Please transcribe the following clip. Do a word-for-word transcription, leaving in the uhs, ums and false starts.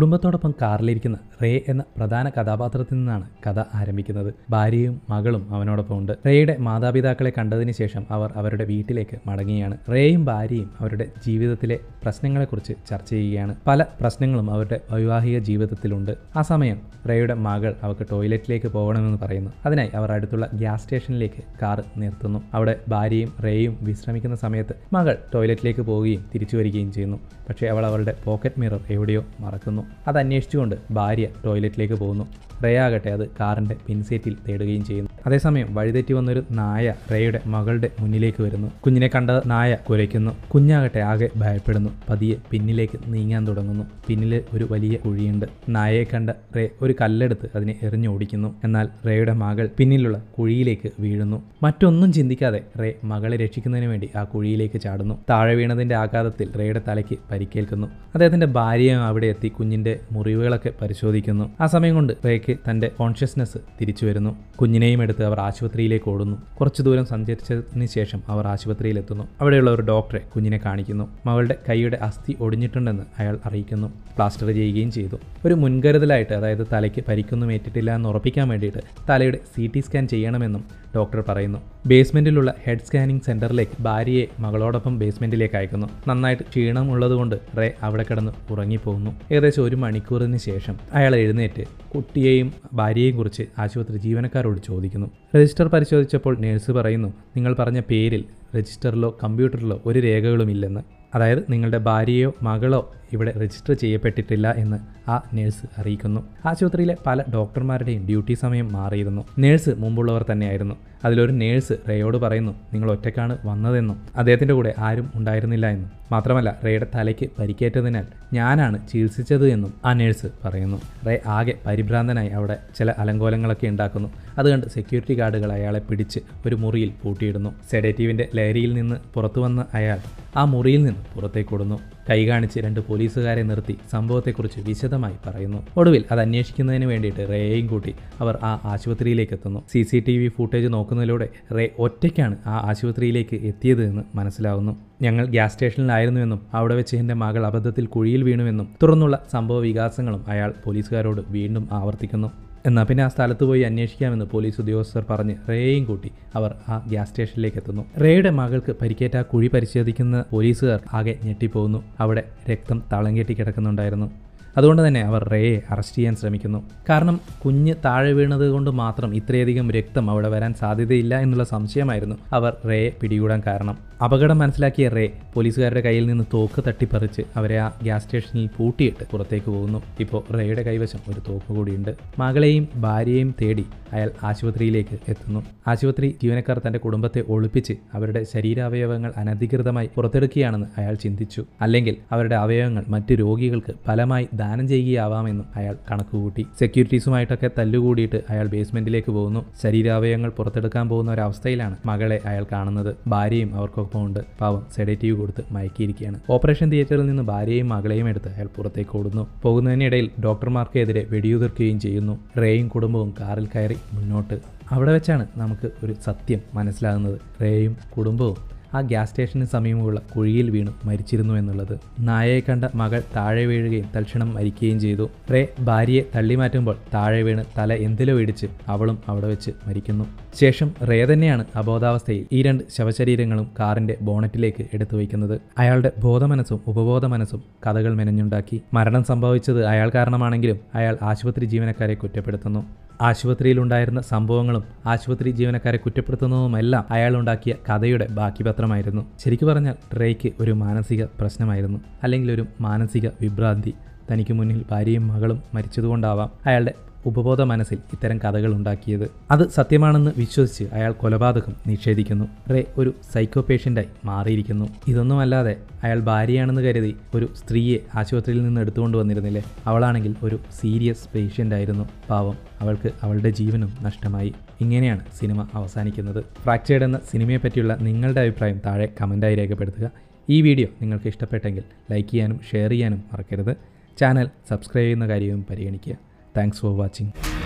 കുടുംബത്തോടൊപ്പം കാറിലിരിക്കുന്ന റേ എന്ന പ്രധാന കഥാപാത്രത്തിൽ നിന്നാണ് കഥ ആരംഭിക്കുന്നത്. ഭാര്യയും മകളും അവനോടൊപ്പം ഉണ്ട്. റേയുടെ മാതാപിതാക്കളെ കണ്ടതിന് ശേഷം അവർ അവരുടെ വീട്ടിലേക്ക് മടങ്ങുകയാണ്. റേയും ഭാര്യയും അവരുടെ ജീവിതത്തിലെ പ്രശ്നങ്ങളെക്കുറിച്ച് ചർച്ച ചെയ്യുകയാണ്. പല പ്രശ്നങ്ങളും അവരുടെ വൈവാഹിക ജീവിതത്തിലുണ്ട്. ആ സമയം റേയുടെ മകൾ അവർക്ക് ടോയ്ലറ്റിലേക്ക് പോകണമെന്ന് പറയുന്നു. അതിനായി അവർ അടുത്തുള്ള ഗ്യാസ് സ്റ്റേഷനിലേക്ക് കാർ നിർത്തുന്നു. അവിടെ ഭാര്യയും റേയും വിശ്രമിക്കുന്ന സമയത്ത് മകൾ ടോയ്ലറ്റിലേക്ക് പോവുകയും തിരിച്ചു വരികയും ചെയ്യുന്നു. പക്ഷേ അവൾ അവളുടെ പോക്കറ്റ് മിറർ എവിടെയോ മറക്കുന്നു. അത് അന്വേഷിച്ചുകൊണ്ട് ഭാര്യ ടോയ്ലറ്റിലേക്ക് പോകുന്നു. റേ ആകട്ടെ അത് കാറിൻ്റെ പിൻസീറ്റിൽ തേടുകയും ചെയ്യുന്നു. അതേസമയം വഴിതെറ്റി വന്നൊരു നായ റേയുടെ മകളുടെ മുന്നിലേക്ക് വരുന്നു. കുഞ്ഞിനെ കണ്ട നായ കുരയ്ക്കുന്നു. കുഞ്ഞാകട്ടെ ആകെ ഭയപ്പെടുന്നു. പതിയെ പിന്നിലേക്ക് നീങ്ങാൻ തുടങ്ങുന്നു. പിന്നിൽ ഒരു വലിയ കുഴിയുണ്ട്. നായയെ കണ്ട റേ ഒരു കല്ലെടുത്ത് അതിനെ എറിഞ്ഞോടിക്കുന്നു. എന്നാൽ റേയുടെ മകൾ പിന്നിലുള്ള കുഴിയിലേക്ക് വീഴുന്നു. മറ്റൊന്നും ചിന്തിക്കാതെ റേ മകളെ രക്ഷിക്കുന്നതിന് വേണ്ടി ആ കുഴിയിലേക്ക് ചാടുന്നു. താഴെ വീണതിന്റെ ആഘാതത്തിൽ റേയുടെ തലയ്ക്ക് പരിക്കേൽക്കുന്നു. അദ്ദേഹത്തിന്റെ ഭാര്യയും അവിടെ എത്തി കുഞ്ഞിന്റെ മുറിവുകളൊക്കെ പരിശോധിക്കുന്നു. ആ സമയം കൊണ്ട് റേക്ക് തന്റെ കോൺഷ്യസ്നെസ് തിരിച്ചു വരുന്നു. കുഞ്ഞിനെയും എടുത്ത് അവർ ആശുപത്രിയിലേക്ക് ഓടുന്നു. കുറച്ചു ദൂരം സഞ്ചരിച്ചതിന് ശേഷം അവർ ആശുപത്രിയിൽ എത്തുന്നു. അവിടെയുള്ള ഒരു ഡോക്ടറെ കുഞ്ഞിനെ കാണിക്കുന്നു. മകളുടെ കൈയുടെ അസ്ഥി ഒടിഞ്ഞിട്ടുണ്ടെന്ന് അയാൾ അറിയിക്കുന്നു. പ്ലാസ്റ്റർ ചെയ്യുകയും ചെയ്തു. ഒരു മുൻകരുതലായിട്ട്, അതായത് തലയ്ക്ക് പരിക്കൊന്നും ഏറ്റിട്ടില്ല എന്ന് ഉറപ്പിക്കാൻ വേണ്ടിയിട്ട് തലയുടെ സി ടി സ്കാൻ ചെയ്യണമെന്നും ഡോക്ടർ പറയുന്നു. ബേസ്മെന്റിലുള്ള ഹെഡ് സ്കാനിംഗ് സെന്ററിലേക്ക് ഭാര്യയെ മകളോടൊപ്പം ബേസ്മെന്റിലേക്ക് അയക്കുന്നു. നന്നായിട്ട് ക്ഷീണം ഉള്ളതുകൊണ്ട് റേ അവിടെ കിടന്ന് ഉറങ്ങിപ്പോകുന്നു. ഏകദേശം ഒരു മണിക്കൂറിന് ശേഷം അയാൾ എഴുന്നേറ്റ് കുട്ടിയെയും ഭാര്യയെയും കുറിച്ച് ആശുപത്രി ജീവനക്കാരോട് ചോദിക്കുന്നു. രജിസ്റ്റർ പരിശോധിച്ചപ്പോൾ നേഴ്സ് പറയുന്നു, നിങ്ങൾ പറഞ്ഞ പേരിൽ രജിസ്റ്ററിലോ കമ്പ്യൂട്ടറിലോ ഒരു രേഖകളുമില്ലെന്ന്. അതായത് നിങ്ങളുടെ ഭാര്യയോ മകളോ ഇവിടെ രജിസ്റ്റർ ചെയ്യപ്പെട്ടിട്ടില്ല എന്ന് ആ നേഴ്സ് അറിയിക്കുന്നു. ആശുപത്രിയിലെ പല ഡോക്ടർമാരുടെയും ഡ്യൂട്ടി സമയം മാറിയിരുന്നു. നേഴ്സ് മുമ്പുള്ളവർ തന്നെയായിരുന്നു. അതിലൊരു നേഴ്സ് റേയോട് പറയുന്നു, നിങ്ങൾ ഒറ്റക്കാണ് വന്നതെന്നും അദ്ദേഹത്തിൻ്റെ കൂടെ ആരും ഉണ്ടായിരുന്നില്ല എന്നും. മാത്രമല്ല റേയുടെ തലയ്ക്ക് പരിക്കേറ്റതിനാൽ ഞാനാണ് ചികിത്സിച്ചത് എന്നും ആ നേഴ്സ് പറയുന്നു. റേ ആകെ പരിഭ്രാന്തനായി അവിടെ ചില അലങ്കോലങ്ങളൊക്കെ ഉണ്ടാക്കുന്നു. അതുകണ്ട് സെക്യൂരിറ്റി ഗാർഡുകൾ അയാളെ പിടിച്ച് ഒരു മുറിയിൽ പൂട്ടിയിടുന്നു. സെഡേറ്റീവിൻ്റെ ലഹരിയിൽ നിന്ന് പുറത്തു വന്ന അയാൾ ആ മുറിയിൽ നിന്ന് പുറത്തേക്ക് ഓടുന്നു. കൈ കാണിച്ച് രണ്ട് പോലീസുകാരെ നിർത്തി സംഭവത്തെക്കുറിച്ച് വിശദമായി പറയുന്നു. ഒടുവിൽ അത് അന്വേഷിക്കുന്നതിന് വേണ്ടിയിട്ട് റേയെയും കൂട്ടി അവർ ആ ആശുപത്രിയിലേക്ക് എത്തുന്നു. C C T V footage നോക്കുന്നതിലൂടെ റേ ഒറ്റയ്ക്കാണ് ആ ആശുപത്രിയിലേക്ക് എത്തിയത് എന്ന് മനസ്സിലാവുന്നു. ഞങ്ങൾ ഗ്യാസ് സ്റ്റേഷനിലായിരുന്നുവെന്നും അവിടെ വെച്ച് എൻ്റെ മകൾ അബദ്ധത്തിൽ കുഴിയിൽ വീണുവെന്നും തുടർന്നുള്ള സംഭവ വികാസങ്ങളും അയാൾ പോലീസുകാരോട് വീണ്ടും ആവർത്തിക്കുന്നു. എന്നാൽ പിന്നെ ആ സ്ഥലത്ത് പോയി അന്വേഷിക്കാമെന്ന് പോലീസ് ഉദ്യോഗസ്ഥർ പറഞ്ഞ് റേയെയും കൂട്ടി അവർ ആ ഗ്യാസ് സ്റ്റേഷനിലേക്ക് എത്തുന്നു. റേയുടെ മകൾക്ക് പരിക്കേറ്റ ആ കുഴി പരിശോധിക്കുന്ന പോലീസുകാർ ആകെ ഞെട്ടിപ്പോകുന്നു. അവിടെ രക്തം തളം കെട്ടി കിടക്കുന്നുണ്ടായിരുന്നു. അതുകൊണ്ട് തന്നെ അവർ റേയെ അറസ്റ്റ് ചെയ്യാൻ ശ്രമിക്കുന്നു. കാരണം കുഞ്ഞ് താഴെ വീണത് കൊണ്ട് മാത്രം ഇത്രയധികം രക്തം അവിടെ വരാൻ സാധ്യതയില്ല എന്നുള്ള സംശയമായിരുന്നു അവർ റേയെ പിടികൂടാൻ കാരണം. അപകടം മനസ്സിലാക്കിയ റേ പോലീസുകാരുടെ കയ്യിൽ നിന്ന് തോക്ക് തട്ടിപ്പറിച്ച് അവരെ ആ ഗ്യാസ് സ്റ്റേഷനിൽ പൂട്ടിയിട്ട് പുറത്തേക്ക് പോകുന്നു. ഇപ്പോൾ റേയുടെ കൈവശം ഒരു തോക്ക് കൂടിയുണ്ട്. മകളെയും ഭാര്യയെയും തേടി അയാൾ ആശുപത്രിയിലേക്ക് എത്തുന്നു. ആശുപത്രി ജീവനക്കാർ തന്റെ കുടുംബത്തെ ഒളിപ്പിച്ച് അവരുടെ ശരീരാവയവങ്ങൾ അനധികൃതമായി പുറത്തെടുക്കുകയാണെന്ന് അയാൾ ചിന്തിച്ചു. അല്ലെങ്കിൽ അവരുടെ അവയവങ്ങൾ മറ്റു രോഗികൾക്ക് ഫലമായി ദാനം ചെയ്യുകയാവാമെന്നും അയാൾ കണക്കുകൂട്ടി. സെക്യൂരിറ്റീസുമായിട്ടൊക്കെ തല്ലുകൂടിയിട്ട് അയാൾ ബേസ്മെന്റിലേക്ക് പോകുന്നു. ശരീരാവയവങ്ങൾ പുറത്തെടുക്കാൻ പോകുന്ന ഒരവസ്ഥയിലാണ് മകളെ അയാൾ കാണുന്നത്. ഭാര്യയും അവർക്കൊപ്പം ഉണ്ട്. പാവം സെഡേറ്റീവ് കൊടുത്ത് മയക്കിയിരിക്കുകയാണ്. ഓപ്പറേഷൻ തിയേറ്ററിൽ നിന്ന് ഭാര്യയും മകളെയും എടുത്ത് അയാൾ പുറത്തേക്ക് ഓടുന്നു. പോകുന്നതിനിടയിൽ ഡോക്ടർമാർക്കെതിരെ വെടിയുതിർക്കുകയും ചെയ്യുന്നു. റേയും കുടുംബവും കാറിൽ കയറി മുന്നോട്ട്. അവിടെ വെച്ചാണ് നമുക്ക് ഒരു സത്യം മനസ്സിലാകുന്നത്. റേയും കുടുംബവും ആ ഗ്യാസ് സ്റ്റേഷന് സമീപമുള്ള കുഴിയിൽ വീണു മരിച്ചിരുന്നു എന്നുള്ളത്. നായയെ കണ്ട മകൾ താഴെ വീഴുകയും തൽക്ഷണം മരിക്കുകയും ചെയ്തു. റേ ഭാര്യയെ തള്ളിമാറ്റുമ്പോൾ താഴെ വീണ് തല എന്തിലോ ഇടിച്ച് അവളും അവിടെ വെച്ച് മരിക്കുന്നു. ശേഷം റേ തന്നെയാണ് അബോധാവസ്ഥയിൽ ഈ രണ്ട് ശവശരീരങ്ങളും കാറിന്റെ ബോണറ്റിലേക്ക് എടുത്തു വയ്ക്കുന്നത്. അയാളുടെ ബോധമനസ്സും ഉപബോധ മനസ്സും കഥകൾ മെനഞ്ഞുണ്ടാക്കി. മരണം സംഭവിച്ചത് അയാൾ കാരണമാണെങ്കിലും അയാൾ ആശുപത്രി ജീവനക്കാരെ കുറ്റപ്പെടുത്തുന്നു. ആശുപത്രിയിലുണ്ടായിരുന്ന സംഭവങ്ങളും ആശുപത്രി ജീവനക്കാരെ കുറ്റപ്പെടുത്തുന്നതുമെല്ലാം അയാളുണ്ടാക്കിയ കഥയുടെ ബാക്കി പത്രമായിരുന്നു. ശരിക്കു പറഞ്ഞാൽ റേയ്ക്ക് ഒരു മാനസിക പ്രശ്നമായിരുന്നു, അല്ലെങ്കിൽ ഒരു മാനസിക വിഭ്രാന്തി. തനിക്ക് മുന്നിൽ ഭാര്യയും മകളും മരിച്ചതുകൊണ്ടാവാം അയാളുടെ ഉപബോധ മനസ്സിൽ ഇത്തരം കഥകൾ ഉണ്ടാക്കിയത്. അത് സത്യമാണെന്ന് വിശ്വസിച്ച് അയാൾ കൊലപാതകം നിഷേധിക്കുന്നു. റേ ഒരു സൈക്കോ പേഷ്യൻ്റായി മാറിയിരിക്കുന്നു. ഇതൊന്നുമല്ലാതെ അയാൾ ഭാര്യയാണെന്ന് കരുതി ഒരു സ്ത്രീയെ ആശുപത്രിയിൽ നിന്ന് എടുത്തുകൊണ്ട് വന്നിരുന്നില്ലേ, അവളാണെങ്കിൽ ഒരു സീരിയസ് പേഷ്യൻ്റ് ആയിരുന്നു. പാവം, അവൾക്ക് അവളുടെ ജീവനും നഷ്ടമായി. ഇങ്ങനെയാണ് സിനിമ അവസാനിക്കുന്നത്. ഫ്രാക്ചേർഡ് എന്ന സിനിമയെ പറ്റിയുള്ള നിങ്ങളുടെ അഭിപ്രായം താഴെ കമൻറ്റായി രേഖപ്പെടുത്തുക. ഈ വീഡിയോ നിങ്ങൾക്ക് ഇഷ്ടപ്പെട്ടെങ്കിൽ ലൈക്ക് ചെയ്യാനും ഷെയർ ചെയ്യാനും മറക്കരുത്. ചാനൽ സബ്സ്ക്രൈബ് ചെയ്യുന്ന കാര്യവും പരിഗണിക്കുക. Thanks for watching.